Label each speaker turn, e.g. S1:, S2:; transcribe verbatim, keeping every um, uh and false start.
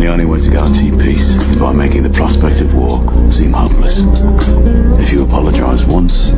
S1: only way to guarantee peace is by making the prospect of war seem hopeless. If you apologise once,